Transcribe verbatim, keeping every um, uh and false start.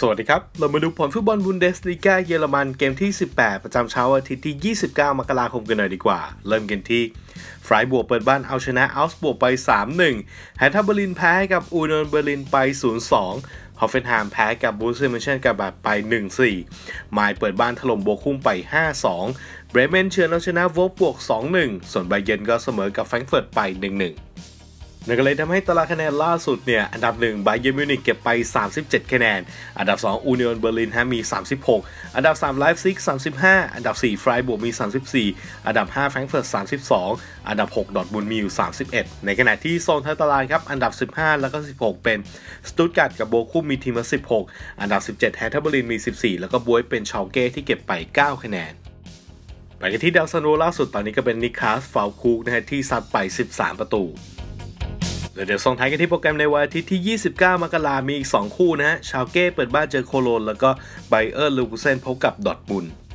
สวัสดีครับเรามาดูผลฟุตบอลบุนเดสลีกาเยอรมันเกมที่สิบแปดประจำเช้าอาทิตย์ที่ยี่สิบเก้ามกราคมกันหน่อยดีกว่าเริ่มกันที่ไฟร์บวกเปิดบ้านเอาชนะอัลส์บวกไป สามหนึ่ง แฮร์ท่าเบอร์ลินแพ้กับอูนอนเบอร์ลินไป ศูนย์สอง ฮอฟเฟนไฮม์แพ้กับบูเซอร์เมนเชนกับแบบไป หนึ่งสี่ ไมล์เปิดบ้านถล่มโบคุมไป ห้าสอง เบรเมนเชิญเอาชนะโวล์ฟบวก สองหนึ่ง ส่วนไบเยิร์นก็เสมอกับแฟรงก์เฟิร์ตไป หนึ่งหนึ่งนั่นก็เลยทำให้ตารางคะแนนล่าสุดเนี่ยอันดับหนึ่งไบเยิร์นมิวนิกเก็บไปสามสิบเจ็ดคะแนนอันดับสองอูนิออนเบอร์ลินฮะมีสามสิบหกอันดับสามไลฟ์ซิกสามสิบห้าอันดับสี่ไฟร์บวกมีสามสิบสี่อันดับห้าแฟรงก์เฟิร์ตสามสิบสองอันดับหกดอร์ทมุนด์มีอยู่สามสิบเอ็ดในขณะที่โซนท้ายตารางครับอันดับสิบห้าแล้วก็สิบหกเป็นสตุตการ์ทกับโบคุมมีทีมละสิบหกอันดับสิบเจ็ดแฮร์ท่าเบอร์ลินมีสิบสี่แล้วก็บวยเป็นชาลเก้ที่เก็บไปเก้าคะแนนไปกันที่ดาวซันโวล่าสุดตอนนี้ก็เป็นนิคลาสฟาวคูกนะฮะที่ซัดไปสิบสามประตูเดี๋ยวส่งท้ายกันที่โปรแกรมในวันอาทิตย์ที่ยี่สิบเก้ามกราคมมีอีกสองคู่นะฮะชาลเก้เปิดบ้านเจอโคโลนแล้วก็ไบเออร์ลูกุเซนพบกับดอร์ทมุนด์